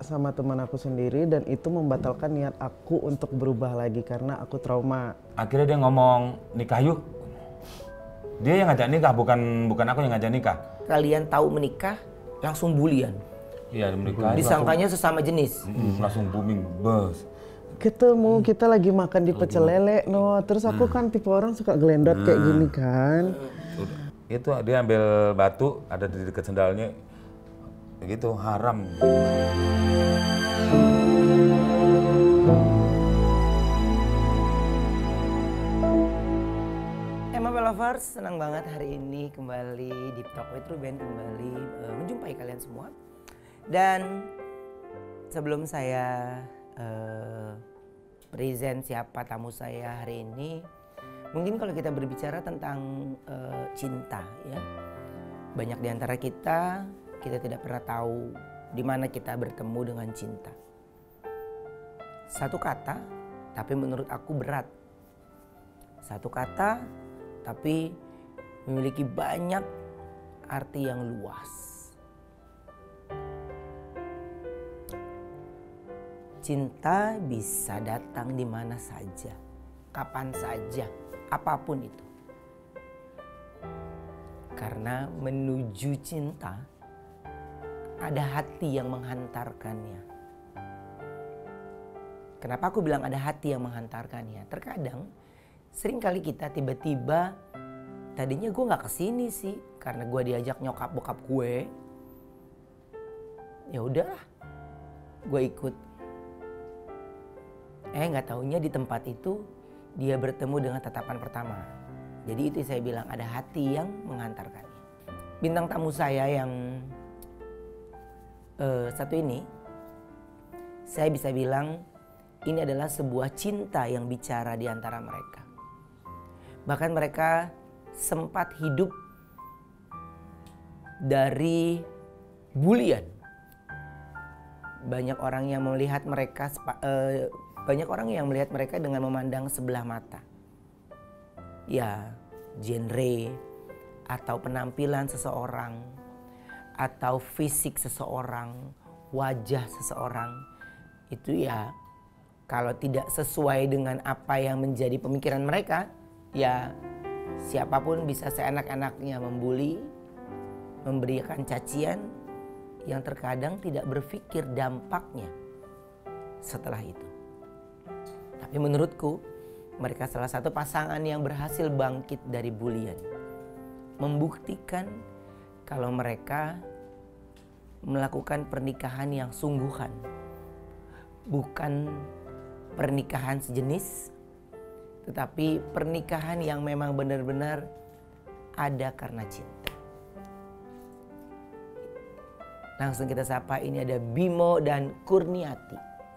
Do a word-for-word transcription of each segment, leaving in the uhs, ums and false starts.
sama teman aku sendiri dan itu membatalkan niat aku untuk berubah lagi karena aku trauma. Akhirnya dia ngomong nikah yuk. Dia yang ngajak nikah, bukan bukan aku yang ngajak nikah. Kalian tahu menikah langsung bulian. Iya menikah. Disangkanya langsung, sesama jenis. Mm, langsung booming bus. Ketemu kita lagi makan di pecel lele, no. Terus aku kan tipe orang suka gelendot kayak gini kan. Itu dia ambil batu ada di dekat sendalnya. Begitu haram. Emma Lovers, senang banget hari ini kembali di Talk with Ruben kembali uh, menjumpai kalian semua. Dan sebelum saya uh, present siapa tamu saya hari ini, mungkin kalau kita berbicara tentang uh, cinta, ya, banyak di antara kita kita tidak pernah tahu di mana kita bertemu dengan cinta. Satu kata, tapi menurut aku berat. Satu kata, tapi memiliki banyak arti yang luas. Cinta bisa datang di mana saja, kapan saja, apapun itu. Karena menuju cinta, ada hati yang menghantarkannya. Kenapa aku bilang ada hati yang menghantarkannya? Terkadang seringkali kita tiba-tiba, tadinya gue gak kesini sih karena gue diajak nyokap bokap gue. Ya udahlah, gue ikut. Eh gak taunya di tempat itu dia bertemu dengan tatapan pertama. Jadi itu saya bilang ada hati yang menghantarkannya. Bintang tamu saya yang Uh, satu ini, saya bisa bilang ini adalah sebuah cinta yang bicara di antara mereka. Bahkan mereka sempat hidup dari bulian. Banyak orang yang melihat mereka, uh, banyak orang yang melihat mereka dengan memandang sebelah mata. Ya, genre atau penampilan seseorang, atau fisik seseorang, wajah seseorang, itu ya kalau tidak sesuai dengan apa yang menjadi pemikiran mereka, ya siapapun bisa seenak-enaknya membuli, memberikan cacian yang terkadang tidak berpikir dampaknya setelah itu. Tapi menurutku mereka salah satu pasangan yang berhasil bangkit dari bulian, membuktikan kalau mereka melakukan pernikahan yang sungguhan, bukan pernikahan sejenis, tetapi pernikahan yang memang benar-benar ada karena cinta. Langsung kita sapa, ini ada Bimo dan Kurniati.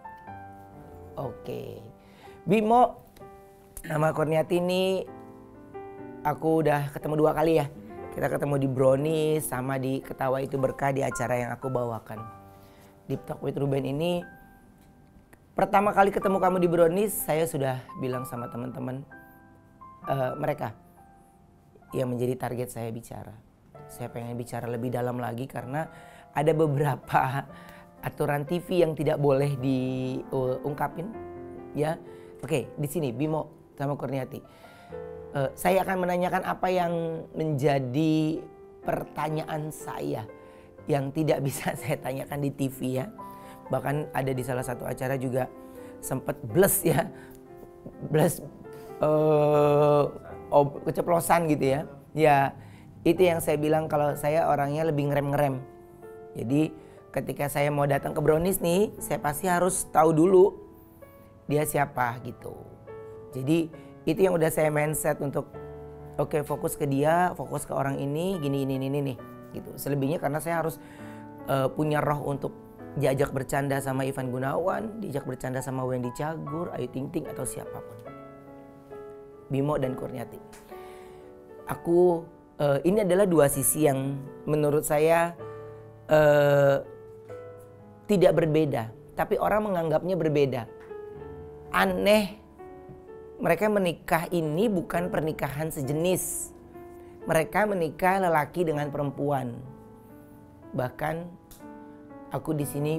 Oke, Bimo sama Kurniati ini aku udah ketemu dua kali ya. Kita ketemu di Brownies sama di Ketawa Itu Berkah di acara yang aku bawakan. Di Talk with Ruben ini, pertama kali ketemu kamu di Brownies, saya sudah bilang sama teman-teman uh, mereka yang menjadi target saya bicara. Saya pengen bicara lebih dalam lagi karena ada beberapa aturan T V yang tidak boleh diungkapin. Ya, oke, di sini Bimo sama Kurniati. Uh, saya akan menanyakan apa yang menjadi pertanyaan saya yang tidak bisa saya tanyakan di T V ya. Bahkan ada di salah satu acara juga sempat bless ya. Bless uh, oh, keceplosan gitu ya. Ya itu yang saya bilang kalau saya orangnya lebih ngerem-ngerem. Jadi ketika saya mau datang ke Brownies nih, saya pasti harus tahu dulu dia siapa gitu. Jadi itu yang udah saya mindset untuk oke okay, fokus ke dia, fokus ke orang ini, gini ini ini nih gitu. Selebihnya karena saya harus uh, punya roh untuk diajak bercanda sama Ivan Gunawan, diajak bercanda sama Wendy Cagur, Ayu Ting Ting atau siapapun. Bimo dan Kurniati. Aku uh, ini adalah dua sisi yang menurut saya uh, tidak berbeda, tapi orang menganggapnya berbeda. Aneh. Mereka menikah ini bukan pernikahan sejenis. Mereka menikah lelaki dengan perempuan. Bahkan aku di sini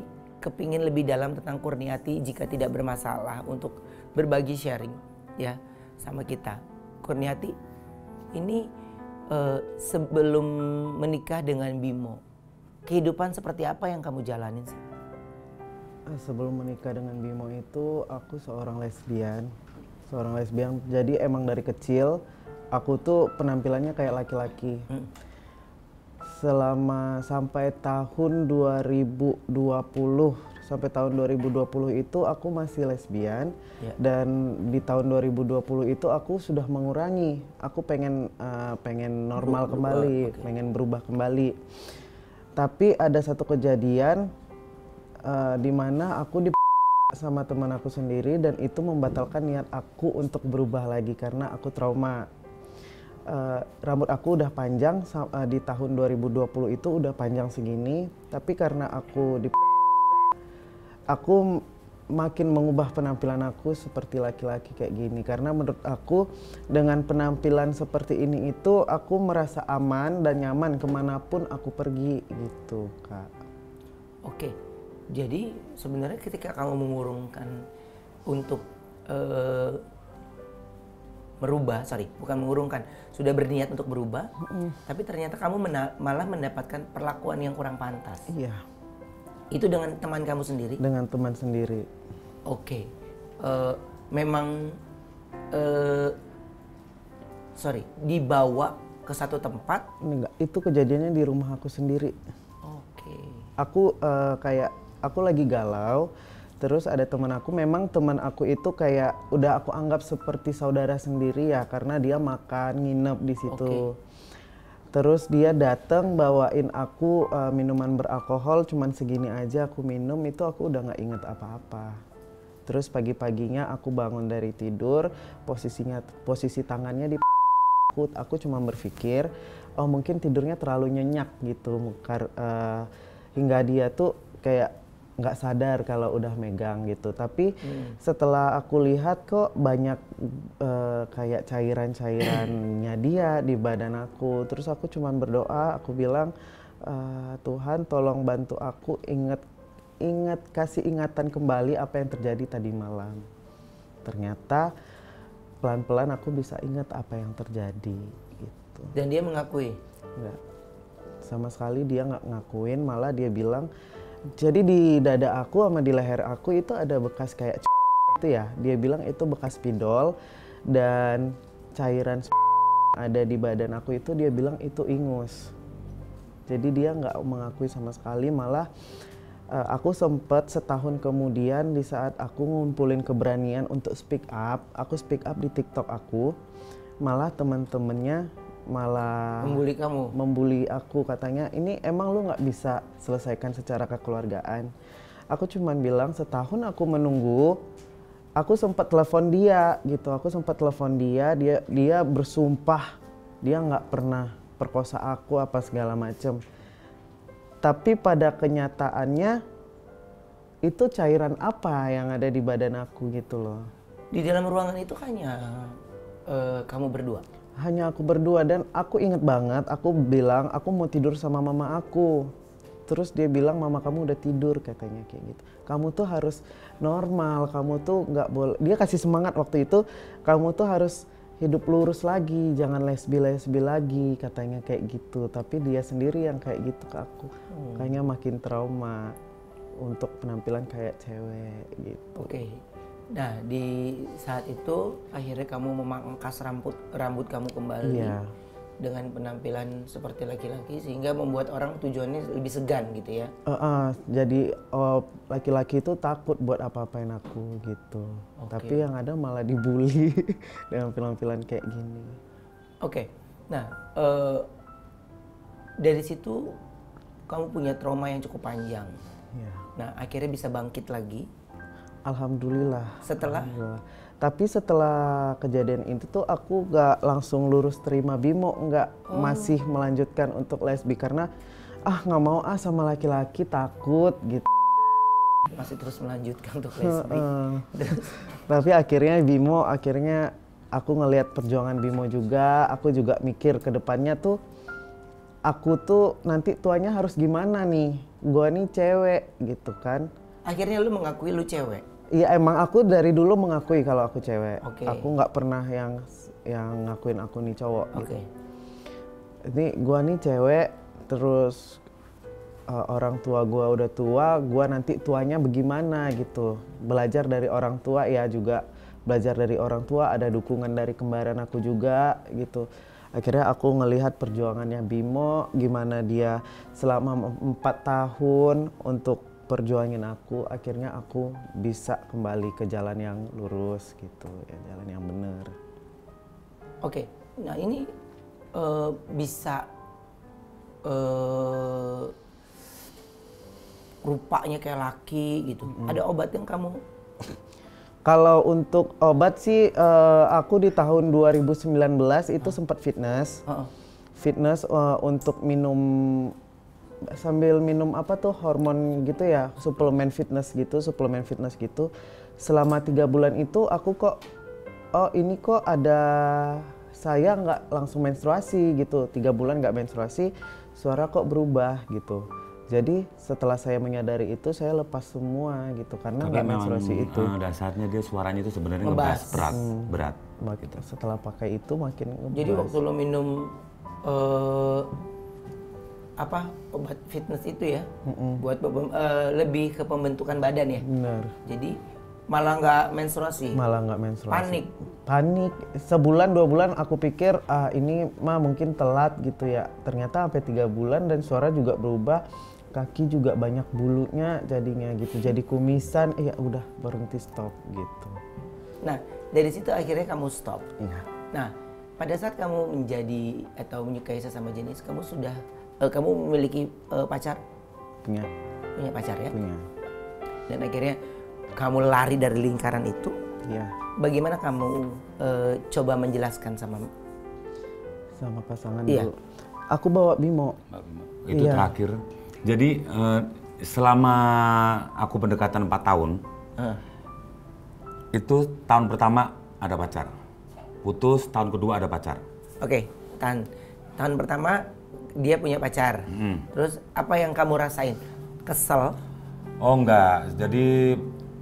kepingin lebih dalam tentang Kurniati jika tidak bermasalah untuk berbagi sharing ya sama kita. Kurniati, ini uh, sebelum menikah dengan Bimo, kehidupan seperti apa yang kamu jalanin sih? Sebelum menikah dengan Bimo itu aku seorang lesbian. Seorang lesbian, jadi emang dari kecil aku tuh penampilannya kayak laki-laki. Hmm. Selama sampai tahun dua ribu dua puluh, sampai tahun dua ribu dua puluh itu aku masih lesbian. Yeah. Dan di tahun dua ribu dua puluh itu aku sudah mengurangi. Aku pengen uh, pengen normal berubah, kembali, okay. pengen berubah kembali. Tapi ada satu kejadian uh, di mana aku di sama teman aku sendiri dan itu membatalkan niat aku untuk berubah lagi karena aku trauma. Uh, rambut aku udah panjang uh, di tahun dua ribu dua puluh itu udah panjang segini, tapi karena aku di aku makin mengubah penampilan aku seperti laki-laki kayak gini karena menurut aku dengan penampilan seperti ini itu aku merasa aman dan nyaman kemanapun aku pergi gitu, Kak. Oke. Jadi sebenarnya ketika kamu mengurungkan untuk uh, merubah, sorry, bukan mengurungkan, sudah berniat untuk berubah, mm. tapi ternyata kamu mena- malah mendapatkan perlakuan yang kurang pantas. Iya. Itu dengan teman kamu sendiri? Dengan teman sendiri. Oke, uh, memang, uh, sorry, dibawa ke satu tempat? Enggak, itu kejadiannya di rumah aku sendiri. Oke. Aku uh, kayak aku lagi galau, terus ada teman aku, memang teman aku itu kayak udah aku anggap seperti saudara sendiri ya, karena dia makan, nginep di situ. Okay. Terus dia datang bawain aku uh, minuman beralkohol, cuman segini aja aku minum, itu aku udah nggak inget apa-apa. Terus pagi-paginya aku bangun dari tidur, posisinya posisi tangannya di aku, aku cuma berpikir, oh mungkin tidurnya terlalu nyenyak gitu, uh, hingga dia tuh kayak nggak sadar kalau udah megang gitu. Tapi hmm. setelah aku lihat kok banyak uh, kayak cairan-cairannya dia di badan aku. Terus aku cuman berdoa, aku bilang, uh, Tuhan tolong bantu aku inget, inget kasih ingatan kembali apa yang terjadi tadi malam. Ternyata pelan-pelan aku bisa ingat apa yang terjadi gitu. Dan dia mengakui? Enggak, sama sekali dia nggak ngakuin, malah dia bilang, jadi di dada aku sama di leher aku itu ada bekas kayak itu ya. Dia bilang itu bekas spidol dan cairan ada di badan aku itu dia bilang itu ingus. Jadi dia nggak mengakui sama sekali, malah uh, aku sempat setahun kemudian di saat aku ngumpulin keberanian untuk speak up, aku speak up di TikTok aku, malah teman-temannya malah membuli kamu, membuli aku, katanya ini emang lu nggak bisa selesaikan secara kekeluargaan. Aku cuman bilang setahun aku menunggu, aku sempat telepon dia gitu, aku sempat telepon dia, dia dia bersumpah dia nggak pernah perkosa aku apa segala macem. Tapi pada kenyataannya itu cairan apa yang ada di badan aku gitu loh. Di dalam ruangan itu hanya uh, kamu berdua? Hanya aku berdua, dan aku inget banget aku bilang aku mau tidur sama mama aku. Terus dia bilang mama kamu udah tidur katanya kayak gitu. Kamu tuh harus normal, kamu tuh nggak boleh. Dia kasih semangat waktu itu, kamu tuh harus hidup lurus lagi, jangan lesbi-lesbi lagi katanya kayak gitu. Tapi dia sendiri yang kayak gitu ke aku. Hmm. Kayaknya makin trauma untuk penampilan kayak cewek gitu. Oke. Okay. Nah, di saat itu akhirnya kamu memangkas rambut rambut kamu kembali, iya, dengan penampilan seperti laki-laki sehingga membuat orang tujuannya lebih segan gitu ya? Uh, uh, jadi oh, laki-laki itu takut buat apa-apain aku gitu. Okay. Tapi yang ada malah dibully dengan penampilan kayak gini. Oke, okay. Nah uh, dari situ kamu punya trauma yang cukup panjang. Yeah. Nah akhirnya bisa bangkit lagi. Alhamdulillah. Setelah? Alhamdulillah. Tapi setelah kejadian itu tuh aku gak langsung lurus terima Bimo, gak oh. masih melanjutkan untuk lesbi karena ah nggak mau ah sama laki-laki, takut gitu. Masih terus melanjutkan untuk lesbi. Tapi akhirnya Bimo, akhirnya aku ngelihat perjuangan Bimo juga, aku juga mikir ke depannya tuh aku tuh nanti tuanya harus gimana nih, gua nih cewek gitu kan. akhirnya lu mengakui lu cewek? Iya emang aku dari dulu mengakui kalau aku cewek. Oke. Aku nggak pernah yang yang ngakuin aku nih cowok. Oke. Gitu. Ini gua nih cewek, terus uh, orang tua gua udah tua, gua nanti tuanya bagaimana gitu. Belajar dari orang tua ya juga belajar dari orang tua, ada dukungan dari kembaran aku juga gitu. Akhirnya aku ngelihat perjuangannya Bimo, gimana dia selama empat tahun untuk perjuangin aku, akhirnya aku bisa kembali ke jalan yang lurus gitu, ya jalan yang benar. Oke, nah ini uh, bisa uh, rupanya kayak laki gitu. Hmm. Ada obat yang kamu? Kalau untuk obat sih, uh, aku di tahun dua ribu sembilan belas itu uh. sempat fitness, uh -uh. fitness uh, untuk minum sambil minum apa tuh hormon gitu ya, suplemen fitness gitu, suplemen fitness gitu. Selama tiga bulan itu aku kok, oh ini kok ada saya nggak langsung menstruasi gitu, tiga bulan nggak menstruasi, suara kok berubah gitu. Jadi setelah saya menyadari itu saya lepas semua gitu karena nggak menstruasi itu. Uh, dasarnya dia suaranya itu sebenarnya ngebas berat, hmm. berat. Gitu. Setelah pakai itu makin ngebas. Jadi waktu lo minum uh, apa obat fitness itu ya, mm-mm. buat uh, lebih ke pembentukan badan ya. Benar. Jadi malah nggak menstruasi. Malah nggak menstruasi. Panik. Panik. Sebulan dua bulan aku pikir ah ini mah mungkin telat gitu ya. Ternyata sampai tiga bulan dan suara juga berubah. Kaki juga banyak bulunya jadinya gitu, jadi kumisan, eh, ya udah berhenti stop gitu. Nah dari situ akhirnya kamu stop. Iya. Nah pada saat kamu menjadi atau menyukai sesama jenis, kamu sudah uh, kamu memiliki uh, pacar? Punya. Punya pacar ya? Punya. Dan akhirnya kamu lari dari lingkaran itu. Iya. Bagaimana kamu uh, coba menjelaskan sama sama pasangan iya. dulu? Aku bawa Bimo. Itu iya. Terakhir. Jadi uh, selama aku pendekatan empat tahun, uh. itu tahun pertama ada pacar, putus tahun kedua ada pacar. Oke, okay. tahun tahun pertama dia punya pacar, hmm. terus apa yang kamu rasain? Kesel? Oh enggak, jadi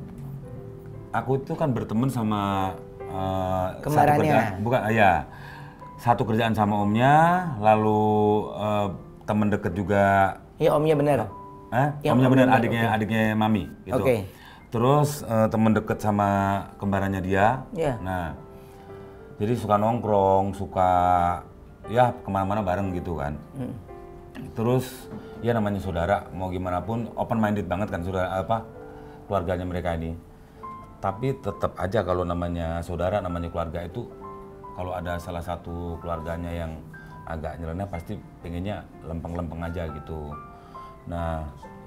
aku itu kan berteman sama uh, satu kerjaan, bukan ya satu kerjaan sama omnya, lalu uh, temen deket juga. Iya omnya bener. Eh? Omnya bener, adiknya okay. adiknya mami gitu. Oke. Okay. Terus uh, temen deket sama kembarannya dia. Iya. Yeah. Nah, jadi suka nongkrong, suka ya kemana-mana bareng gitu kan. Hmm. Terus ya namanya saudara, mau gimana pun open minded banget kan saudara apa keluarganya mereka ini. Tapi tetap aja kalau namanya saudara, namanya keluarga itu kalau ada salah satu keluarganya yang agak nyeleneh pasti pengennya lempeng-lempeng aja gitu. Nah,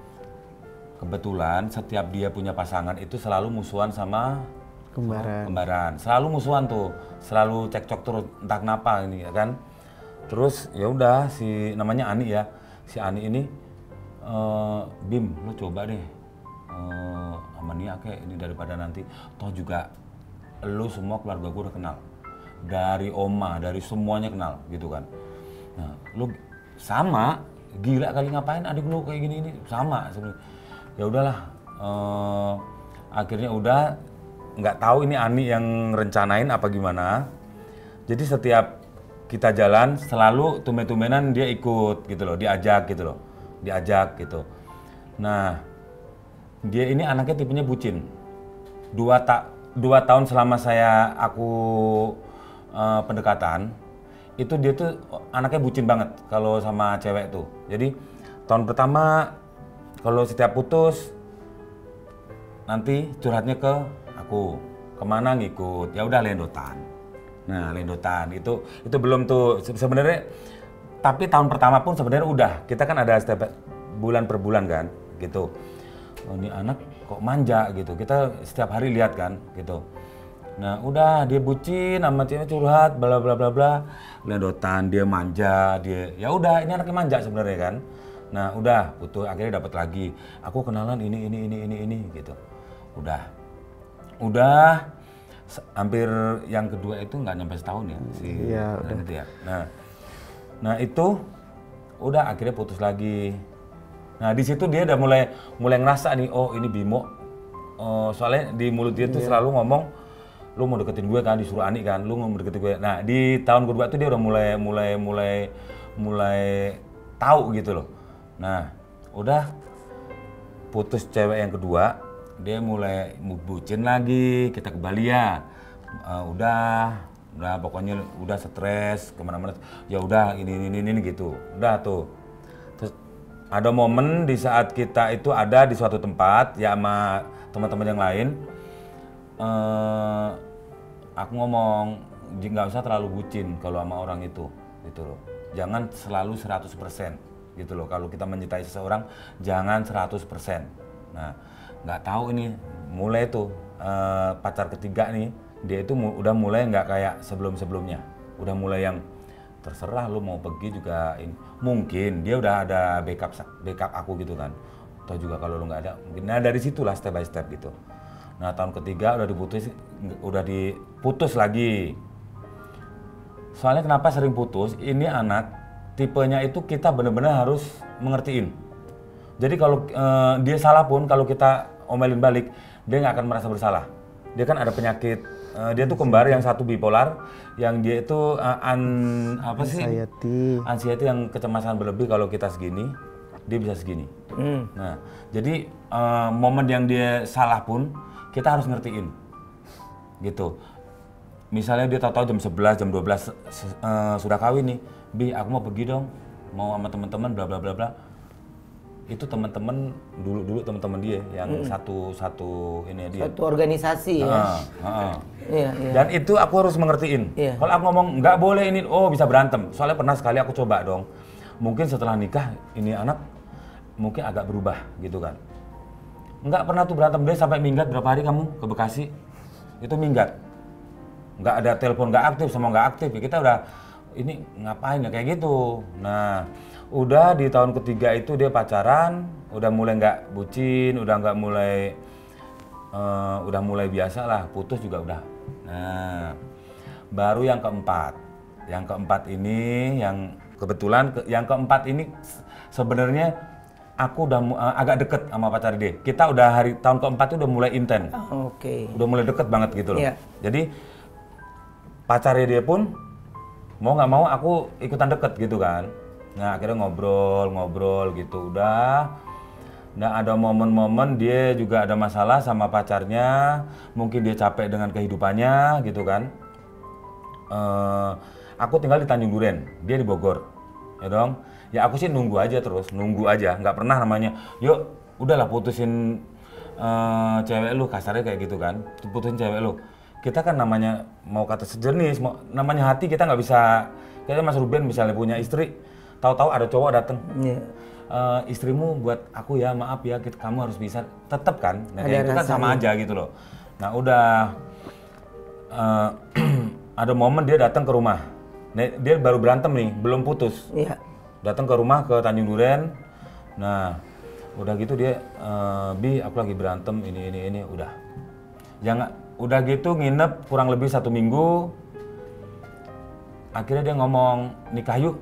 kebetulan setiap dia punya pasangan itu selalu musuhan sama kembaran. Kembaran. Selalu musuhan tuh, selalu cekcok terus entah kenapa ini ya kan. Terus ya udah si namanya Ani ya. Si Ani ini uh, Bim, lo coba deh uh, sama Nia kayak ini daripada nanti toh juga lo semua keluarga gue udah kenal. Dari oma, dari semuanya kenal gitu kan. Nah, lo sama gila kali ngapain adik lu kayak gini ini sama sebenarnya. Ya udahlah, uh, akhirnya udah nggak tahu ini Ani yang rencanain apa gimana. Jadi setiap kita jalan selalu tumben-tumbenan dia ikut gitu loh, diajak gitu loh, diajak gitu. Nah, dia ini anaknya tipenya bucin. Dua tak dua tahun selama saya aku uh, pendekatan. Itu dia tuh anaknya bucin banget kalau sama cewek tuh. Jadi tahun pertama kalau setiap putus nanti curhatnya ke aku, kemana ngikut, ya udah lendotan. Nah lendotan itu itu belum tuh sebenarnya. Tapi tahun pertama pun sebenarnya udah kita kan ada setiap bulan per bulan kan gitu. Oh, ini anak kok manja gitu. Kita setiap hari lihat kan gitu. Nah udah dia bucin sama cewek curhat bla bla bla bla lendotan dia manja dia ya udah ini anaknya manja sebenarnya kan. Nah udah putus akhirnya dapat lagi aku kenalan ini ini ini ini ini gitu. Udah udah hampir yang kedua itu nggak nyampe setahun ya si ya, udah. Gitu ya. Nah nah itu udah akhirnya putus lagi Nah di situ dia udah mulai mulai ngerasa nih, oh ini Bimo. Uh, soalnya di mulut dia tuh yeah. selalu ngomong, lu mau deketin gue kan, disuruh Ani kan, lu mau deketin gue. Nah di tahun kedua tuh dia udah mulai mulai mulai mulai tahu gitu loh. Nah udah putus cewek yang kedua, dia mulai bucin lagi, kita ke Bali ya. Uh, udah, udah pokoknya udah stres kemana-mana. Ya udah ini ini ini gitu, udah tuh. Terus ada momen di saat kita itu ada di suatu tempat ya sama teman-teman yang lain. Uh, aku ngomong nggak usah terlalu bucin kalau sama orang itu gitu loh, jangan selalu seratus persen gitu loh. Kalau kita mencintai seseorang jangan seratus persen. Nah nggak tahu ini mulai tuh uh, pacar ketiga nih, dia itu mu udah mulai nggak kayak sebelum-sebelumnya, udah mulai yang terserah lu mau pergi juga ini. Mungkin dia udah ada backup backup aku gitu kan, atau juga kalau lu nggak ada mungkin. Nah dari situlah step by step gitu. Nah tahun ketiga udah diputus, udah diputus lagi. Soalnya kenapa sering putus? Ini anak tipenya itu kita benar-benar harus mengertiin. Jadi kalau uh, dia salah pun kalau kita omelin balik, dia nggak akan merasa bersalah. Dia kan ada penyakit, uh, dia tuh kembar yang satu bipolar, yang dia itu uh, an apa sih? Anxiety. Anxiety yang kecemasan berlebih. Kalau kita segini, dia bisa segini. Hmm. Nah, jadi uh, momen yang dia salah pun kita harus ngertiin, gitu. Misalnya dia tahu-tahu jam sebelas, jam dua belas uh, sudah kawin nih, Bi, aku mau pergi dong, mau sama teman-teman, bla bla bla bla. Itu teman-teman dulu-dulu teman-teman dia yang hmm. satu satu ini dia. Satu organisasi ya. Uh, uh, uh. Iya, iya. Dan itu aku harus mengertiin. Iya. Kalau aku ngomong nggak boleh ini, oh bisa berantem. Soalnya pernah sekali aku coba dong. Mungkin setelah nikah ini anak mungkin agak berubah gitu kan. Nggak pernah tuh berantem, dia sampai minggat berapa hari kamu ke Bekasi, itu minggat. Nggak ada telepon, nggak aktif, semua nggak aktif. Ya kita udah, ini ngapain ya kayak gitu. Nah, udah di tahun ketiga itu dia pacaran, udah mulai nggak bucin, udah nggak mulai, uh, udah mulai biasa lah, putus juga udah. Nah, baru yang keempat. Yang keempat ini, yang kebetulan, yang keempat ini sebenarnya aku udah uh, agak deket sama pacar dia. Kita udah hari tahun keempat itu udah mulai inten. Oh, oke. Okay. Udah mulai deket banget gitu loh. Yeah. Jadi pacarnya dia pun mau nggak mau aku ikutan deket gitu kan. Nah akhirnya ngobrol-ngobrol gitu udah. Nah ada momen-momen dia juga ada masalah sama pacarnya. Mungkin dia capek dengan kehidupannya gitu kan. Uh, aku tinggal di Tanjung Duren, dia di Bogor. Ya dong. Ya aku sih nunggu aja terus, nunggu aja, nggak pernah namanya, yuk udahlah putusin uh, cewek lu, kasarnya kayak gitu kan, putusin cewek lu. Kita kan namanya mau kata sejenis, mau, namanya hati kita nggak bisa, kayaknya Mas Ruben misalnya punya istri, tahu-tahu ada cowok dateng, yeah. uh, istrimu buat aku ya, maaf ya, kita, kamu harus bisa, tetep kan, nah kayak itu kan sama aja gitu loh. Nah udah, uh, ada momen dia datang ke rumah, nah, dia baru berantem nih, belum putus. Yeah. Datang ke rumah ke Tanjung Duren. Nah, udah gitu dia uh, Bi, aku lagi berantem ini ini ini udah. Jangan udah gitu nginep kurang lebih satu minggu. Akhirnya dia ngomong nikah yuk.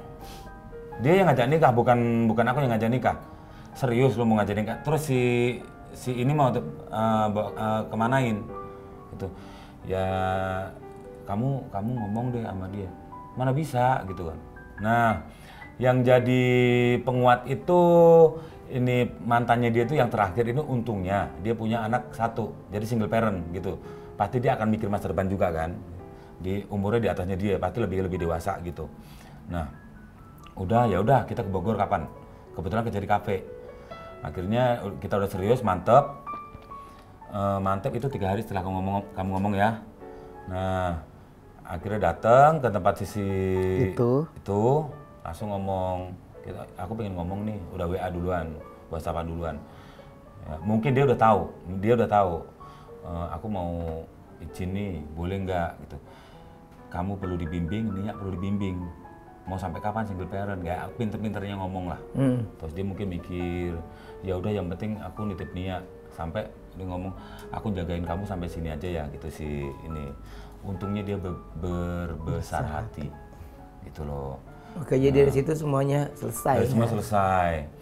Dia yang ngajak nikah, bukan bukan aku yang ngajak nikah. Serius lu mau ngajak nikah. Terus si si ini mau uh, uh, kemanain gitu. Ya kamu kamu ngomong deh sama dia. Mana bisa gitu kan. Nah, yang jadi penguat itu ini mantannya dia tuh yang terakhir ini untungnya dia punya anak satu, jadi single parent gitu. Pasti dia akan mikir masa depan juga kan. Di umurnya di atasnya dia, pasti lebih lebih dewasa gitu. Nah, udah ya udah kita ke Bogor kapan? Kebetulan kerja di kafe. Akhirnya kita udah serius, mantep. E, mantep itu tiga hari setelah kamu ngomong kamu ngomong ya. Nah, akhirnya datang ke tempat sisi itu. itu langsung ngomong, kita, aku pengen ngomong nih, udah W A duluan, WhatsApp duluan. Ya, mungkin dia udah tahu, dia udah tahu, e, aku mau izin nih, boleh nggak gitu. Kamu perlu dibimbing, Nia perlu dibimbing. Mau sampai kapan single parent? Kayak pinter-pinternya ngomong lah. Hmm. Terus dia mungkin mikir, ya udah yang penting aku nitip Nia. Sampai dia ngomong, aku jagain kamu sampai sini aja ya gitu sih ini. Untungnya dia ber, berbesar hati, gitu loh. Oke, jadi nah, dari situ semuanya selesai. Dari ya? Semua selesai.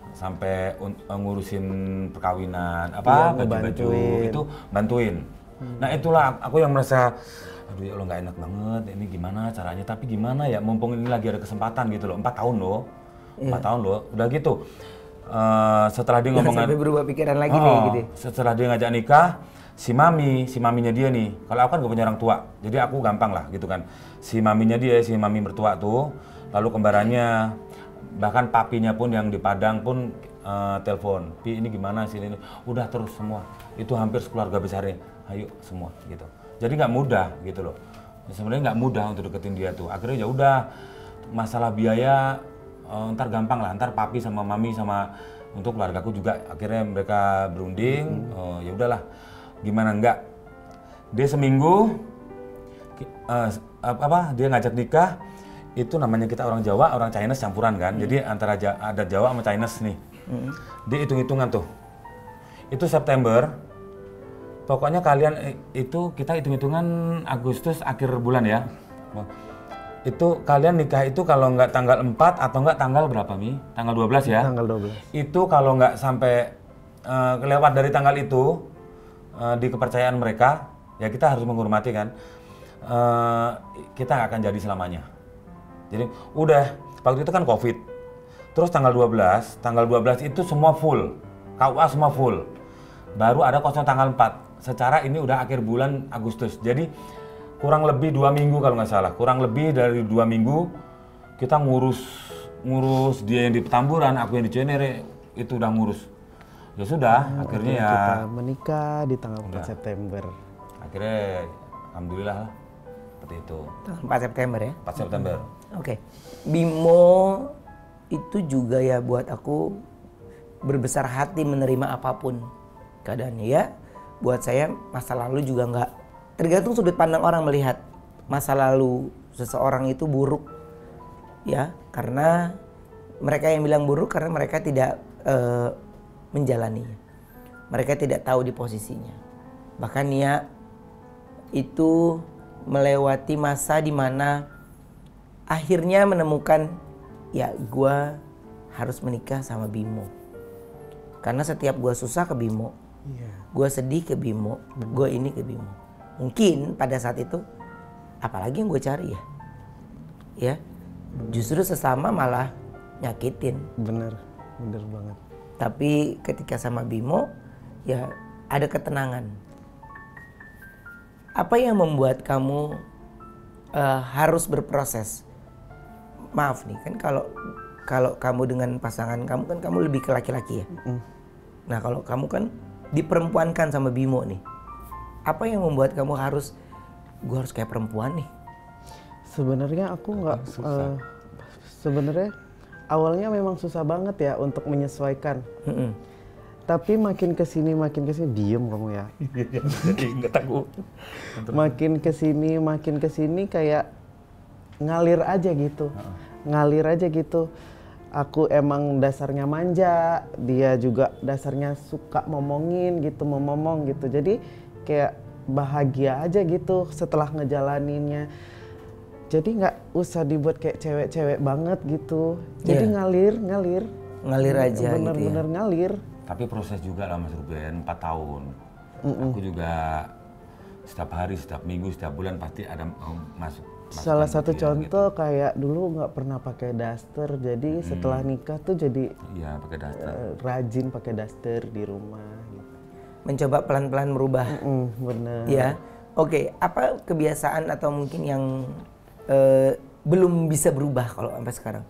sampai un- ngurusin perkawinan, Iya, apa baju-baju ngebantuin. itu bantuin. Nah itulah aku yang merasa, aduh ya Allah nggak enak banget, ini gimana caranya, tapi gimana ya, mumpung ini lagi ada kesempatan gitu loh, empat tahun loh, empat tahun loh, udah gitu. Eh, setelah dia Jangan ngomong, sampai berubah pikiran lagi Oh, nih gitu. setelah dia ngajak nikah, si mami, si maminya dia nih, kalau aku kan gak punya orang tua, jadi aku gampang lah gitu kan. Si maminya dia, si mami mertua tuh, lalu kembarannya, bahkan papinya pun yang di Padang pun eh, telepon, Pi ini gimana sih ini, udah terus semua, itu hampir sekeluarga besarnya, ayo semua gitu. Jadi nggak mudah gitu loh, sebenarnya nggak mudah untuk deketin dia tuh. Akhirnya ya udah, masalah biaya eh, ntar gampang lah, ntar papi sama mami sama untuk keluargaku juga akhirnya mereka berunding, oh, ya udahlah. Gimana enggak, dia seminggu ki- eh, ap- apa dia ngajak nikah, itu namanya kita orang Jawa, orang Chinese campuran kan, jadi antara Ja- ada Jawa sama Chinese nih, dia hitung-hitungan tuh, itu September, pokoknya kalian eh, itu kita hitung-hitungan Agustus akhir bulan ya, itu kalian nikah itu kalau nggak tanggal empat atau nggak tanggal berapa Mi? Tanggal dua belas ya? Tanggal dua belas. Itu kalau nggak sampai eh, kelewat dari tanggal itu, eh, di kepercayaan mereka, ya kita harus menghormati kan, eh, kita nggak akan jadi selamanya. Jadi udah, waktu itu kan Covid, terus tanggal dua belas, tanggal dua belas itu semua full, K U A semua full, baru ada kosong tanggal empat, secara ini udah akhir bulan Agustus, jadi kurang lebih dua minggu kalau nggak salah, kurang lebih dari dua minggu kita ngurus ngurus dia yang di Petamburan, aku yang di Cinere, itu udah ngurus. Ya sudah, akhirnya ya Kita menikah di tanggal empat September. akhirnya alhamdulillah lah, seperti itu. Tanggal empat September ya. empat September. Oke. Bimo itu juga ya buat aku berbesar hati menerima apapun keadaannya ya. Buat saya masa lalu juga nggak, tergantung sudut pandang orang melihat masa lalu seseorang itu buruk ya, karena mereka yang bilang buruk karena mereka tidak eh, menjalaninya, mereka tidak tahu di posisinya. Bahkan Nia itu melewati masa di mana akhirnya menemukan ya gua harus menikah sama Bimo, karena setiap gua susah ke Bimo, Iya. gua sedih ke Bimo, gua ini ke Bimo. Mungkin pada saat itu apalagi yang gue cari ya, ya justru sesama malah nyakitin. Bener, bener banget. Tapi ketika sama Bimo ya ada ketenangan. Apa yang membuat kamu eh, harus berproses? Maaf nih kan, kalau kalau kamu dengan pasangan kamu kan kamu lebih ke laki-laki ya. Mm. Nah kalau kamu kan diperempuankan sama Bimo nih. Apa yang membuat kamu harus, gue harus kayak perempuan nih? Sebenarnya aku nggak, eh, sebenarnya awalnya memang susah banget ya untuk menyesuaikan. Mm-mm. Tapi makin kesini makin kesini diem kamu ya. Jadi nggak takut. Makin kesini makin kesini kayak ngalir aja gitu, ngalir aja gitu. Aku emang dasarnya manja, dia juga dasarnya suka ngomongin gitu, ngomong gitu. Jadi kayak bahagia aja gitu setelah ngejalaninnya. Jadi nggak usah dibuat kayak cewek-cewek banget gitu. Jadi Iya. ngalir, ngalir. Ngalir aja gitu ya. Bener-bener ngalir. Tapi proses juga lah Mas Ruben, empat tahun. Aku juga setiap hari, setiap minggu, setiap bulan pasti ada um, masuk. Salah masukan satu buat dia, contoh kayak dulu nggak pernah pakai daster, jadi setelah nikah tuh jadi gitu. Iya, pakai daster. eh, rajin pakai daster di rumah. Gitu. Mencoba pelan-pelan merubah. Mm, bener. Ya, oke. Apa kebiasaan atau mungkin yang eh, belum bisa berubah kalau sampai sekarang?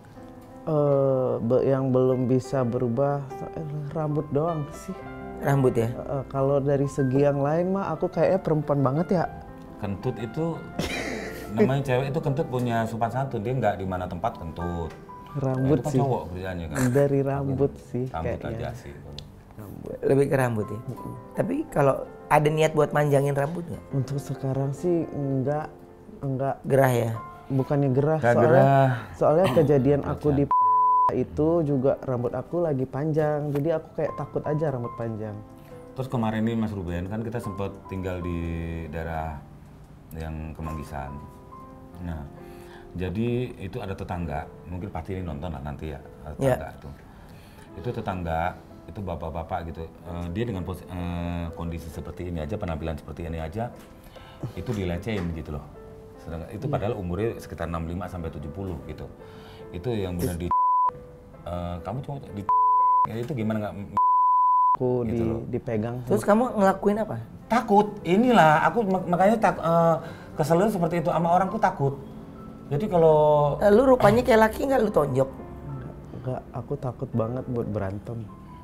Eh, be- yang belum bisa berubah eh, rambut doang sih. Rambut ya. Eh, eh, kalau dari segi yang lain mah aku kayaknya perempuan banget ya. Kentut itu, namanya cewek itu kentut punya sopan santun, dia nggak di mana tempat kentut. Rambut Nah, itu kan sih. cowok kerjaannya kan. Dari rambut sih Rambut kayaknya. aja sih. Rambut. Lebih ke rambut ya. Tapi kalau ada niat buat manjangin rambut nggak? Untuk sekarang sih enggak, enggak. Gerah ya. Bukannya gerah, Nggak soalnya gerah. soalnya kejadian aku di itu juga rambut aku lagi panjang, jadi aku kayak takut aja rambut panjang. Terus kemarin ini Mas Ruben kan kita sempat tinggal di daerah yang Kemanggisan. Nah, jadi itu ada tetangga, mungkin pasti ini nonton lah nanti ya, ada Ya. tetangga tuh. Itu tetangga, itu bapak-bapak gitu. Uh, dia dengan pos, uh, kondisi seperti ini aja, penampilan seperti ini aja, itu dilecehin gitu loh. Sedangkan itu padahal umurnya sekitar enam puluh lima sampai tujuh puluh gitu. Itu yang benar di uh, kamu cuma di ya itu gimana nggak Aku gitu di, loh. dipegang. Terus kamu ngelakuin apa? Takut. Inilah aku mak- makanya tak uh, keselnya seperti itu, sama orang tuh takut. Jadi kalau Eh, Lu rupanya kayak laki nggak lu tonjok? Enggak, aku takut banget buat berantem.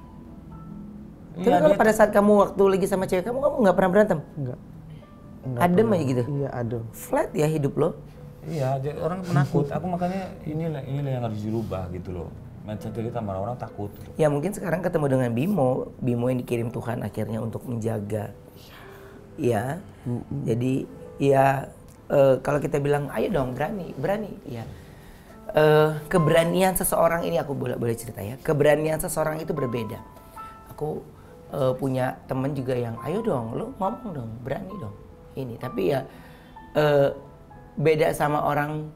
Tapi iya, kalau dia- pada saat kamu waktu lagi sama cewek kamu, kamu nggak pernah berantem? Enggak. Enggak Adem pernah. aja gitu? Iya, adem. Flat ya hidup lo? iya, jadi orang penakut. Aku makanya inilah inilah yang harus dirubah gitu loh. Mindset kita sama orang takut. Gitu. Ya mungkin sekarang ketemu dengan Bimo, Bimo yang dikirim Tuhan akhirnya untuk menjaga. Ya, jadi ya eh, kalau kita bilang ayo dong berani, berani. Ya, Eh, keberanian seseorang ini aku boleh boleh cerita ya. Keberanian seseorang itu berbeda. Aku eh, punya temen juga yang ayo dong, lo ngomong dong, berani dong. Ini tapi ya eh, beda sama orang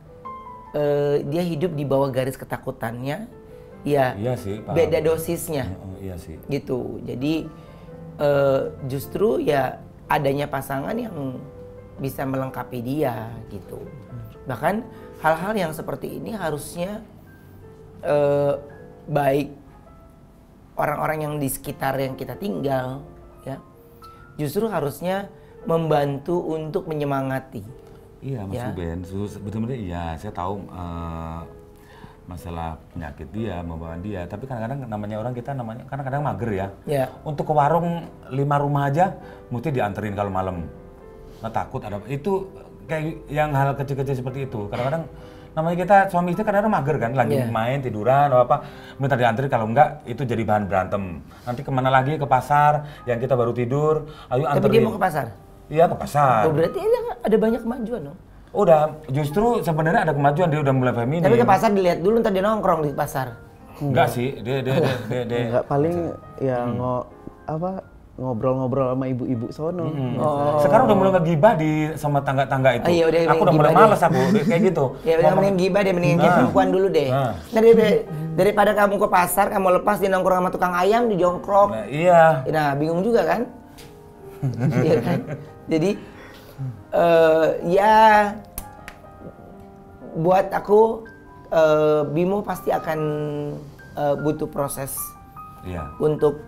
eh, dia hidup di bawah garis ketakutannya. Ya, Iya sih, paham. beda dosisnya. Oh, iya sih. Gitu. Jadi eh, justru ya adanya pasangan yang bisa melengkapi dia gitu. Bahkan hal-hal yang seperti ini harusnya eh, baik orang-orang yang di sekitar yang kita tinggal ya justru harusnya membantu untuk menyemangati. Iya, Mas Ya. Ruben, betul-betul iya, saya tahu uh, masalah penyakit dia, bawaan dia, tapi kadang-kadang namanya orang kita namanya kadang-kadang mager ya. Ya. Untuk ke warung lima rumah aja mesti dianterin kalau malam. Nggak takut ada itu kayak yang hal kecil-kecil seperti itu. Kadang-kadang namanya kita suami istri kadang-kadang mager kan, lagi Iya. main tiduran atau apa, minta dianterin, kalau enggak itu jadi bahan berantem. Nanti kemana lagi, ke pasar yang kita baru tidur, ayo Tapi anterin. dia mau ke pasar. Iya, ke pasar. Oh, berarti ada, ada banyak kemajuan dong. Udah, justru sebenarnya ada kemajuan, dia udah mulai feminim. Tapi ke pasar dilihat dulu ntar dia nongkrong di pasar. Enggak sih, dia dia dia dia, dia. Enggak, paling ya ngo apa ngobrol-ngobrol sama ibu-ibu sono. Oh. Sekarang udah mulai ngegibah di sama tangga-tangga itu. Oh iya, udah aku udah mulai ngegibah males aku kayak gitu. Ya udah Ngomong- mending gibah deh, mending kayak Nah. perempuan dulu deh. Nah. Nah, dari- daripada kamu ke pasar, kamu lepas di nongkrong sama tukang ayam di jongkrok. Nah, iya. Nah, bingung juga kan? Iya kan? Jadi eh ya buat aku eh, Bimo pasti akan eh, butuh proses Iya. untuk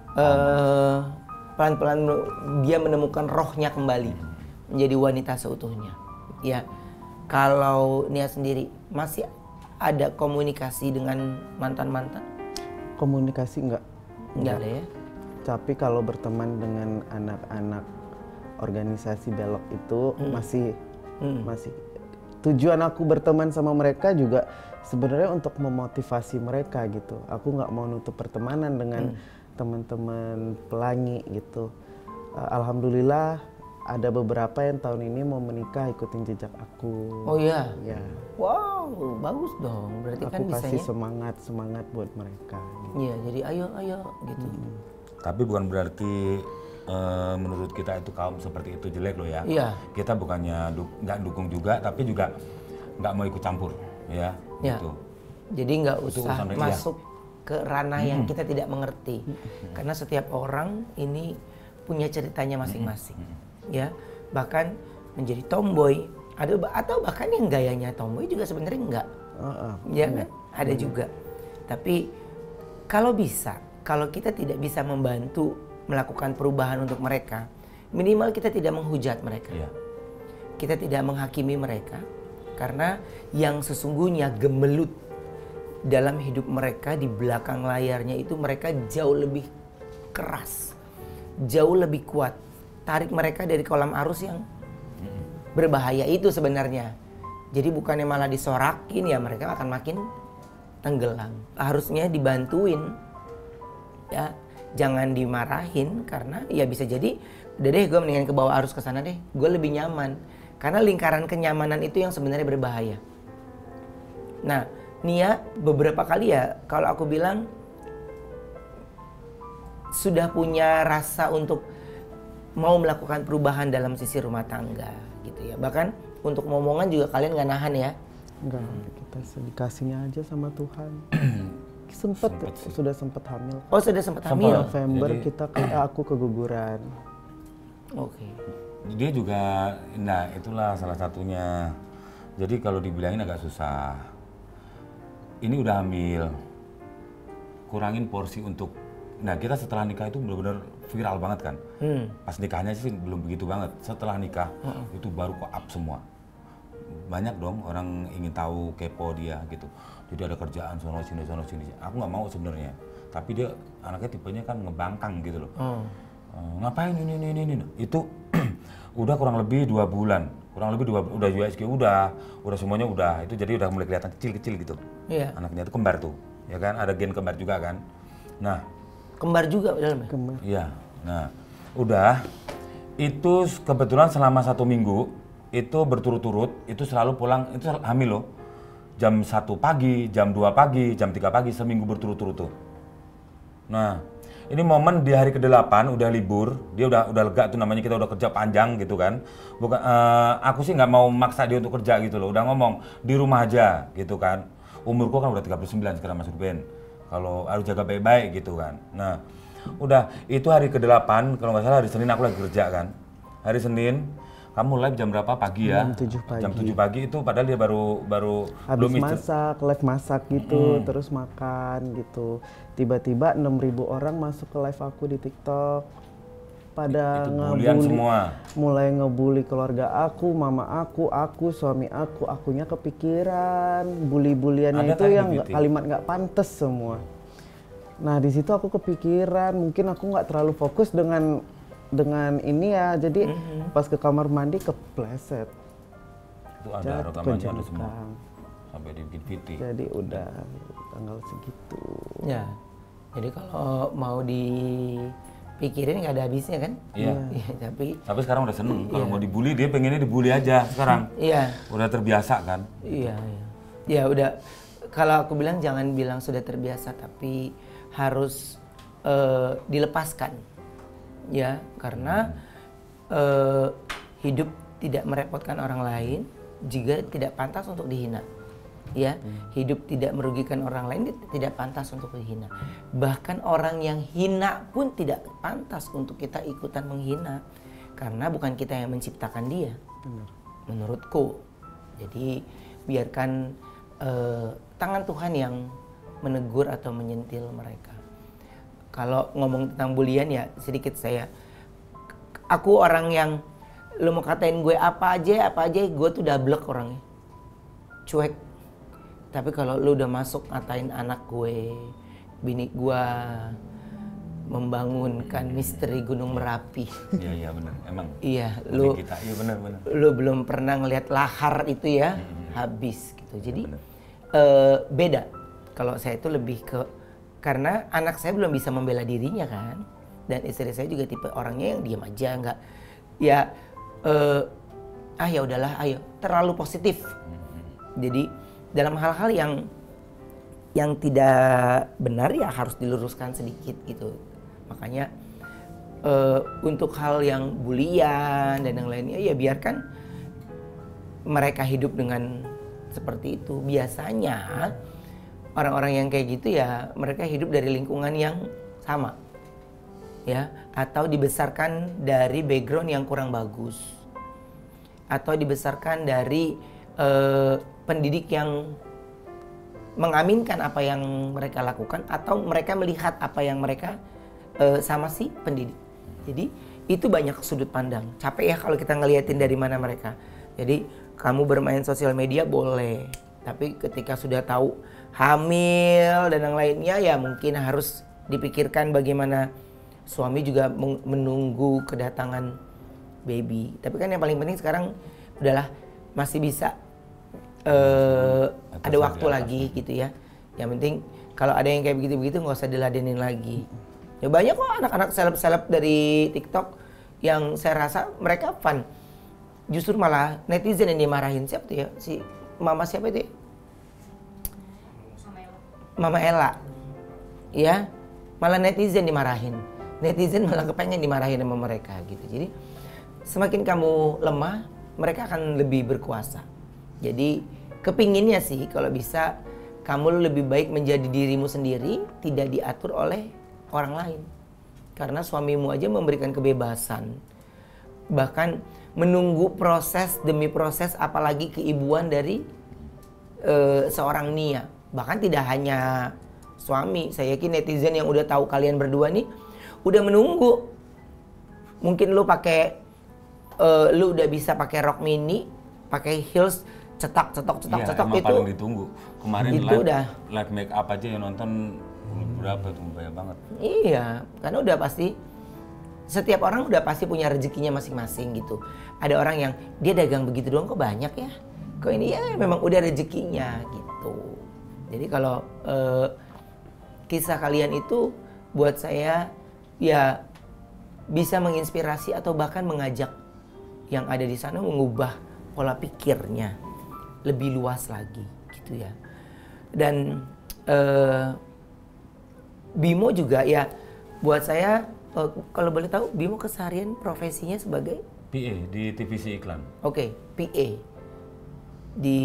eh, pelan-pelan dia menemukan rohnya kembali menjadi wanita seutuhnya. Ya, kalau Nia sendiri masih ada komunikasi dengan mantan-mantan? Komunikasi enggak. Enggak ada ya? Tapi kalau berteman dengan anak-anak organisasi belok itu masih Hmm. masih tujuan aku berteman sama mereka juga sebenarnya untuk memotivasi mereka gitu. Aku nggak mau nutup pertemanan dengan teman-teman pelangi gitu. Uh, Alhamdulillah ada beberapa yang tahun ini mau menikah ikutin jejak aku. Oh iya. Ya, Wow, bagus dong. Berarti kan aku kasih bisanya. semangat semangat buat mereka. Gitu. Iya, jadi ayo ayo gitu. Tapi bukan berarti eh, menurut kita itu kaum seperti itu jelek loh ya. Iya. Kita bukannya du- nggak dukung juga, tapi juga nggak mau ikut campur, ya. Ya. Gitu. Jadi nggak usah urusan mereka. masuk ke ranah yang kita tidak mengerti. Karena setiap orang ini punya ceritanya masing-masing. Ya, bahkan menjadi tomboy ada atau bahkan yang gayanya tomboy juga sebenarnya enggak. Uh-uh. Ya kan? Ada juga. Tapi kalau bisa, kalau kita tidak bisa membantu melakukan perubahan untuk mereka, minimal kita tidak menghujat mereka. Iya. Kita tidak menghakimi mereka karena yang sesungguhnya gemelut dalam hidup mereka di belakang layarnya itu mereka jauh lebih keras, jauh lebih kuat. Tarik mereka dari kolam arus yang berbahaya itu sebenarnya. Jadi bukannya malah disorakin, ya mereka akan makin tenggelam. Harusnya dibantuin, ya jangan dimarahin karena ya bisa jadi udah deh gue mendingan ke bawah arus ke sana deh, gue lebih nyaman. Karena lingkaran kenyamanan itu yang sebenarnya berbahaya. Nah, Nia beberapa kali ya kalau aku bilang sudah punya rasa untuk mau melakukan perubahan dalam sisi rumah tangga gitu ya. Bahkan untuk ngomongan juga kalian gak nahan ya. Enggak, kita dikasihnya aja sama Tuhan. Sempet, Sempet sih. sudah sempet hamil. Oh sudah sempat Sempat. hamil. November Jadi- kita ke, eh, aku keguguran. Oke. Dia juga, nah itulah salah satunya. Jadi kalau dibilangin agak susah. Ini udah hamil, kurangin porsi untuk. Nah kita setelah nikah itu benar-benar viral banget kan. Hmm. Pas nikahnya sih belum begitu banget. Setelah nikah itu baru kok up semua. Banyak dong orang ingin tahu, kepo dia gitu. Jadi ada kerjaan sono sini sono sini. Aku nggak mau sebenarnya. Tapi dia anaknya tipenya kan ngebangkang gitu loh. Oh. Eh, ngapain ini ini ini, ini. Itu udah kurang lebih dua bulan. Kurang lebih dua udah U S G udah, udah semuanya udah. Itu jadi udah mulai kelihatan kecil-kecil gitu. Iya. Anaknya itu kembar tuh. Ya kan ada gen kembar juga kan. Nah, Kembar juga dalamnya. Kemar. iya. Nah, udah itu kebetulan selama satu minggu itu berturut-turut itu selalu pulang itu hamil loh. Jam satu pagi, jam dua pagi, jam tiga pagi seminggu berturut-turut tuh. Nah, ini momen di hari kedelapan udah libur, dia udah udah lega tuh namanya kita udah kerja panjang gitu kan. Bukan eh, aku sih nggak mau maksa dia untuk kerja gitu loh. Udah ngomong di rumah aja gitu kan. Umurku kan udah tiga puluh sembilan sekarang Mas Ruben. Kalau harus jaga baik-baik gitu kan. Nah, udah itu hari kedelapan kalau nggak salah hari Senin aku lagi kerja kan. Hari Senin kamu live jam berapa pagi ya? Jam tujuh pagi. Jam tujuh pagi itu padahal dia baru baru Habis belum istirahat. masak, live masak gitu, terus makan gitu. Tiba-tiba enam ribu orang masuk ke live aku di TikTok. Pada Itu bulian ngebully, semua. mulai ngebully keluarga aku, mama aku, aku, suami aku, akunya kepikiran. Bully-buliannya Ada itu kan yang di nggak- B T? kalimat nggak pantas semua. Nah di situ aku kepikiran, mungkin aku nggak terlalu fokus dengan dengan ini ya. Jadi pas ke kamar mandi kepleset. Itu ada Jatuh ke rekamannya ada semua. jengkang. Sampai dibikin V T. Jadi udah tanggal segitu. Ya. Jadi kalau mau dipikirin nggak ada habisnya kan? Iya. Iya, tapi Tapi sekarang udah seneng. Kalau mau dibully dia pengennya dibully aja sekarang. iya, Udah terbiasa kan. iya, iya. Ya udah. Kalau aku bilang jangan bilang sudah terbiasa, tapi harus eh, dilepaskan, ya karena eh, hidup tidak merepotkan orang lain, juga tidak pantas untuk dihina. Ya, hidup tidak merugikan orang lain, tidak pantas untuk dihina. Bahkan orang yang hina pun tidak pantas untuk kita ikutan menghina, karena bukan kita yang menciptakan dia. Menurutku. Jadi biarkan eh, tangan Tuhan yang menegur atau menyentil mereka. Kalau ngomong tentang bulian ya sedikit saya, aku orang yang lu mau katain gue apa aja, apa aja, gue tuh udah blek orangnya, cuek. Tapi kalau lu udah masuk ngatain anak gue, bini gue membangunkan misteri Gunung Merapi, Iya iya benar. Emang. iya, Bagi lu kita. Iya benar benar. lu belum pernah ngelihat lahar itu ya, habis gitu. Jadi benar. eh, beda. Kalau saya itu lebih ke karena anak saya belum bisa membela dirinya kan, dan istri saya juga tipe orangnya yang diam aja, nggak ya eh, ah ya udahlah, ayo terlalu positif. Jadi dalam hal-hal yang yang tidak benar ya harus diluruskan sedikit gitu. Makanya eh, untuk hal yang bulian dan yang lainnya ya biarkan mereka hidup dengan seperti itu. Biasanya orang-orang yang kayak gitu ya mereka hidup dari lingkungan yang sama, ya, atau dibesarkan dari background yang kurang bagus, atau dibesarkan dari eh, pendidik yang mengaminkan apa yang mereka lakukan, atau mereka melihat apa yang mereka eh, sama si pendidik. Jadi itu banyak sudut pandang. Capek ya kalau kita ngeliatin dari mana mereka. Jadi kamu bermain sosial media boleh, tapi ketika sudah tahu hamil dan yang lainnya ya mungkin harus dipikirkan bagaimana suami juga menunggu kedatangan baby. Tapi kan yang paling penting sekarang udahlah masih bisa uh, ada waktu lagi gitu ya. Yang penting kalau ada yang kayak begitu-begitu nggak usah diladenin lagi. Ya banyak kok anak-anak seleb-seleb dari TikTok yang saya rasa mereka fun. Justru malah netizen yang dimarahin. Siapa tuh ya? Si mama siapa itu ya? Mama Ella. Ya, malah netizen dimarahin. Netizen malah kepengen dimarahin sama mereka gitu. Jadi semakin kamu lemah, mereka akan lebih berkuasa. Jadi kepinginnya sih kalau bisa kamu lebih baik menjadi dirimu sendiri, tidak diatur oleh orang lain. Karena suamimu aja memberikan kebebasan. Bahkan menunggu proses demi proses, apalagi keibuan dari uh, seorang Nia. Bahkan tidak hanya suami, saya yakin netizen yang udah tahu kalian berdua nih udah menunggu. Mungkin lu pakai uh, lu udah bisa pakai rok mini, pakai heels, cetak cetok cetak iya, cetok emang itu paling ditunggu. Kemarin itu live, udah live make up aja yang nonton berapa tuh, banyak banget. Iya, karena udah pasti setiap orang udah pasti punya rezekinya masing-masing gitu. Ada orang yang dia dagang begitu doang kok banyak ya. Kok ini ya memang udah rezekinya gitu. Jadi kalau uh, kisah kalian itu buat saya ya bisa menginspirasi atau bahkan mengajak yang ada di sana mengubah pola pikirnya lebih luas lagi gitu ya. Dan uh, Bimo juga ya buat saya uh, kalau boleh tahu Bimo keseharian profesinya sebagai P A di T V C iklan. Oke, okay, P A di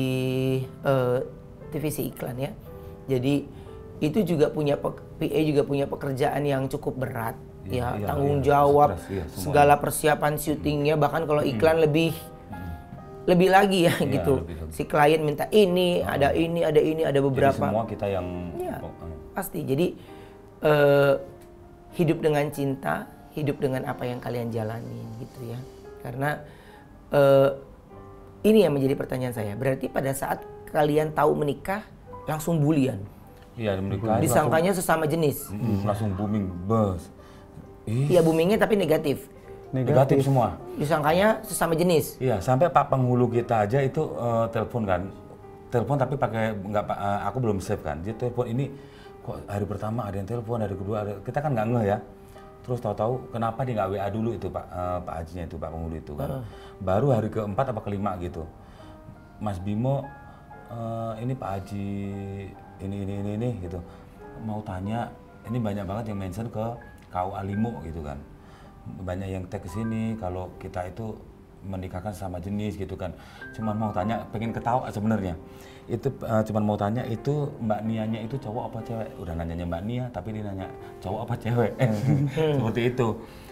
uh, T V C iklan ya. Jadi itu juga punya P A juga punya pekerjaan yang cukup berat ya, iya, tanggung iya, jawab stress, iya, segala persiapan syutingnya, bahkan kalau iklan hmm. lebih hmm. lebih lagi ya, iya, gitu. Lebih, lebih. Si klien minta ini, hmm. ada ini, ada ini, ada beberapa. Jadi semua kita yang ya, oh, oh. pasti. Jadi uh, hidup dengan cinta, hidup dengan apa yang kalian jalani gitu ya. Karena uh, ini yang menjadi pertanyaan saya. Berarti pada saat kalian tahu menikah langsung bulian. Iya, menikah. Disangkanya langsung, sesama jenis. Mm, langsung booming, bos. Iya, boomingnya tapi negatif. negatif. Negatif semua. Disangkanya sesama jenis. Iya, sampai Pak Penghulu kita aja itu uh, telepon kan. Telepon tapi pakai nggak uh, aku belum save kan. Dia telepon ini kok hari pertama ada yang telepon, hari kedua ada. Kita kan nggak ngeh ya. Terus tahu-tahu kenapa dia nggak W A dulu itu Pak uh, Pak Hajinya itu Pak Penghulu itu kan. Uh. Baru hari keempat apa kelima gitu. Mas Bimo uh, ini Pak Haji ini ini ini ini gitu. Mau tanya, ini banyak banget yang mention ke K U A Limo gitu kan. Banyak yang tag ke sini kalau kita itu menikahkan sama jenis gitu kan. Cuman mau tanya, pengen ketawa sebenarnya. Itu uh, cuman mau tanya itu Mbak Nianya itu cowok apa cewek? Udah nanyanya Mbak Nia tapi dia nanya cowok apa cewek. Seperti itu.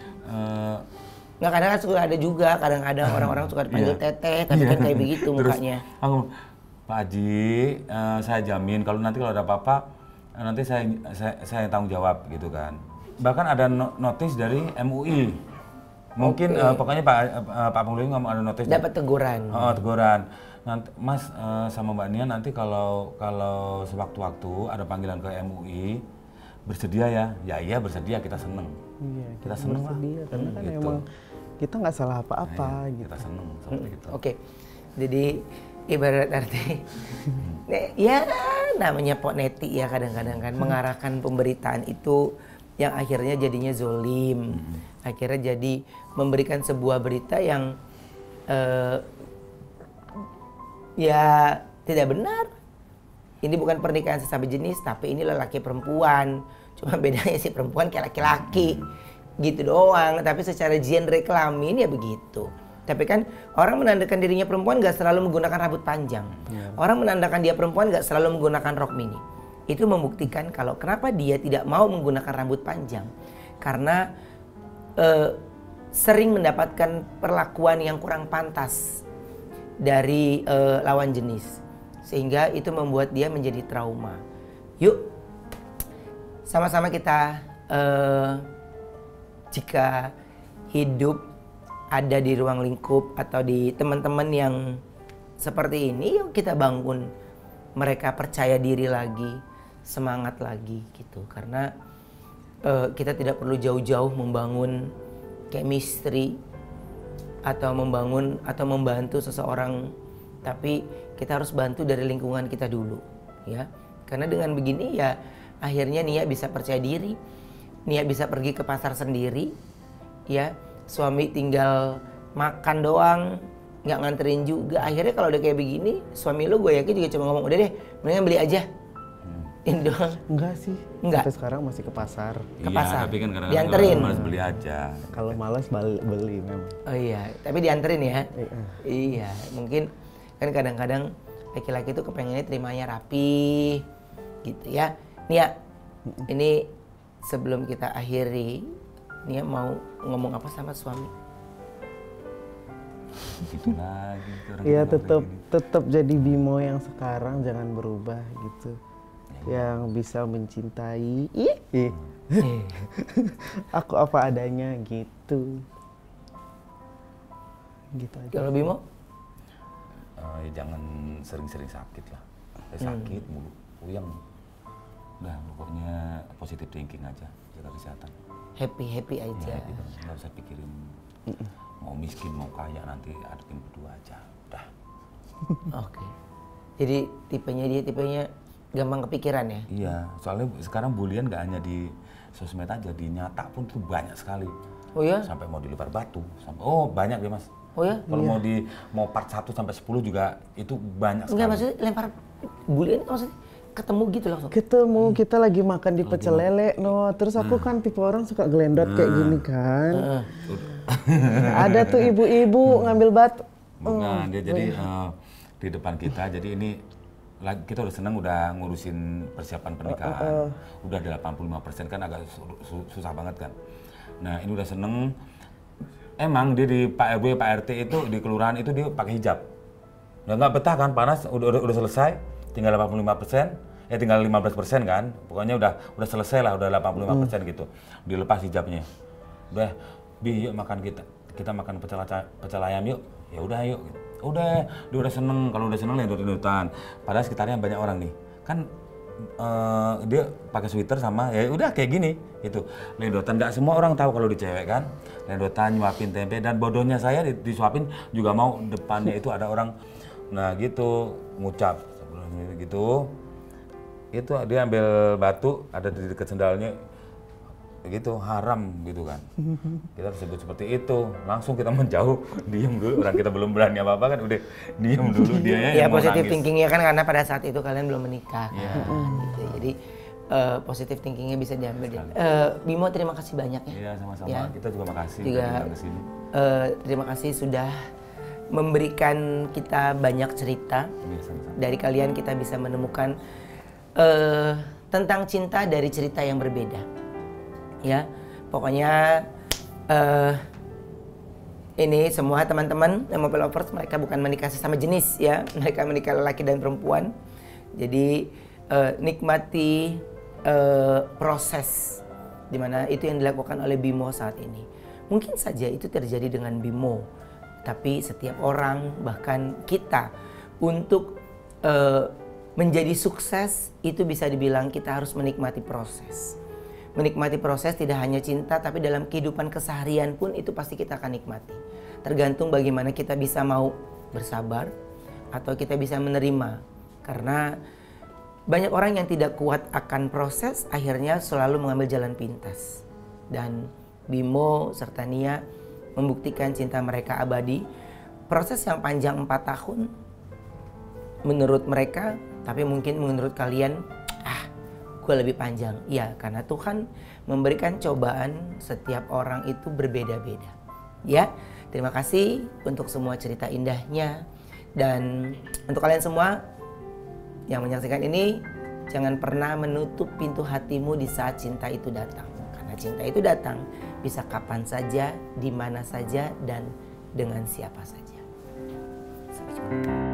Uh, Nggak, kadang kan suka ada juga, kadang-kadang orang-orang suka dipanggil iya. teteh, tapi kan kayak begitu mukanya. Terus, aku, Pak Haji, uh, saya jamin kalau nanti kalau ada apa-apa, uh, nanti saya, saya saya tanggung jawab gitu kan. Bahkan ada no notis dari M U I. Mungkin okay. uh, pokoknya Pak uh, Pak Penghulu ngomong ada notis. Dapat teguran. Oh, teguran. Nanti Mas uh, sama Mbak Nia nanti kalau kalau sewaktu-waktu ada panggilan ke M U I bersedia ya. Ya iya bersedia, kita seneng. Iya, kita, kita seneng bersedia lah. karena hmm, kan gitu. emang kita nggak salah apa-apa nah, ya, gitu. Kita seneng seperti hmm, itu. Oke. Okay. Jadi ibarat arti ya namanya Pok Neti ya kadang-kadang kan mengarahkan pemberitaan itu yang akhirnya jadinya zolim, hmm. akhirnya jadi memberikan sebuah berita yang uh, ya tidak benar. Ini bukan pernikahan sesama jenis, tapi ini lelaki perempuan. Cuma bedanya si perempuan kayak laki-laki, gitu doang. Tapi secara genre kelamin ya begitu. Tapi kan orang menandakan dirinya perempuan gak selalu menggunakan rambut panjang. Yeah. Orang menandakan dia perempuan gak selalu menggunakan rok mini. Itu membuktikan kalau kenapa dia tidak mau menggunakan rambut panjang. Karena uh, sering mendapatkan perlakuan yang kurang pantas dari uh, lawan jenis. Sehingga itu membuat dia menjadi trauma. Yuk, sama-sama kita uh, jika hidup ada di ruang lingkup atau di teman-teman yang seperti ini, yuk kita bangun mereka percaya diri lagi, semangat lagi gitu. Karena uh, kita tidak perlu jauh-jauh membangun chemistry atau membangun atau membantu seseorang, tapi kita harus bantu dari lingkungan kita dulu, ya. Karena dengan begini ya akhirnya Nia bisa percaya diri, Nia bisa pergi ke pasar sendiri, ya. Suami tinggal makan doang, nggak nganterin juga. Akhirnya kalau udah kayak begini, suami lu gue yakin juga cuma ngomong, udah deh, mendingan beli aja. Hmm. Ini doang. Enggak sih. Enggak. Sampai sekarang masih ke pasar. Ke iya, pasar. Tapi kan kadang-kadang dianterin. Malas beli aja. Kalau malas beli, beli memang. Oh iya, tapi dianterin ya. Iya. Iya, mungkin kan kadang-kadang laki-laki tuh kepengennya terimanya rapi, gitu ya. Nia, ini sebelum kita akhiri, Nia mau ngomong apa sama suami? Gitu lagi. Iya, tetap tetap jadi Bimo yang sekarang, jangan berubah gitu. Yang bisa mencintai, ih, ih. Aku apa adanya gitu. Gitu aja. Kalau Bimo? Uh, ya jangan sering-sering sakit lah. Ya, sakit hmm. mulu, puyeng. Udah, pokoknya positive thinking aja, jaga kesehatan. Happy-happy aja. Ya, happy, nggak usah pikirin Mm-mm. mau miskin, mau kaya, nanti hadapin berdua aja. Udah. Oke. Okay. Jadi tipenya dia tipenya gampang kepikiran ya? Iya, soalnya sekarang bulian nggak hanya di sosmed aja, di nyata pun tuh banyak sekali. Oh ya? Sampai mau dilempar batu, sampai oh banyak ya mas. Oh ya? Kalau iya. mau di mau part satu sampai sepuluh juga itu banyak sekali. Enggak, maksudnya lempar bulian maksudnya ketemu gitu langsung? Ketemu, hmm. kita lagi makan di pecel lele, no. Terus aku nah. kan tipe orang suka gelendot nah. kayak gini kan. Nah. Ada tuh ibu-ibu ngambil batu. Bukan, oh, dia jadi uh, di depan kita, jadi ini kita udah seneng udah ngurusin persiapan pernikahan. Uh, uh, uh. Udah delapan puluh lima persen kan agak su su susah banget kan. Nah ini udah seneng. Emang dia di Pak R W, Pak R T itu di kelurahan itu dia pakai hijab. Udah nggak betah kan, panas, udah, udah, udah selesai. Tinggal delapan puluh lima persen, ya tinggal lima belas persen kan. Pokoknya udah udah selesai lah, udah delapan puluh lima persen hmm. gitu. Dilepas hijabnya. Udah, Bi yuk makan kita. Kita makan pecel, pecel ayam yuk. Ya udah yuk. Gitu. Udah, dia udah seneng. Kalau udah seneng lendot-lendotan. Padahal sekitarnya banyak orang nih. Kan uh, dia pakai sweater sama ya udah kayak gini itu. Lendotan nggak semua orang tahu kalau di cewek kan. Lendotan nyuapin tempe dan bodohnya saya disuapin juga mau depannya itu ada orang. Nah gitu ngucap gitu, itu dia ambil batu ada di dekat sendalnya, gitu haram gitu kan. Kita sebut seperti itu, langsung kita menjauh, diem dulu. Orang kita belum berani apa apa kan, udah diem dulu dia ya. Positif thinkingnya kan karena pada saat itu kalian belum menikah, ya. Kan? Gitu. Jadi uh, positif thinkingnya bisa diambil. Uh, Bimo terima kasih banyak ya. Iya sama-sama. Ya. Kita juga makasih juga uh, terima kasih sudah memberikan kita banyak cerita. Ya, dari kalian kita bisa menemukan uh, tentang cinta dari cerita yang berbeda. Ya, pokoknya uh, ini semua teman-teman Mopel Lovers mereka bukan menikah sesama jenis ya, mereka menikah laki dan perempuan. Jadi uh, nikmati uh, proses dimana itu yang dilakukan oleh Bimo saat ini. Mungkin saja itu terjadi dengan Bimo. Tapi setiap orang, bahkan kita, untuk uh, menjadi sukses itu bisa dibilang kita harus menikmati proses. Menikmati proses tidak hanya cinta, tapi dalam kehidupan keseharian pun itu pasti kita akan nikmati. Tergantung bagaimana kita bisa mau bersabar atau kita bisa menerima. Karena banyak orang yang tidak kuat akan proses, akhirnya selalu mengambil jalan pintas. Dan Bimo serta Nia membuktikan cinta mereka abadi. Proses yang panjang empat tahun menurut mereka, tapi mungkin menurut kalian, ah, gue lebih panjang. Iya, karena Tuhan memberikan cobaan setiap orang itu berbeda-beda. Ya, terima kasih untuk semua cerita indahnya. Dan untuk kalian semua yang menyaksikan ini, jangan pernah menutup pintu hatimu di saat cinta itu datang. Karena cinta itu datang bisa kapan saja, di mana saja, dan dengan siapa saja. Sampai jumpa.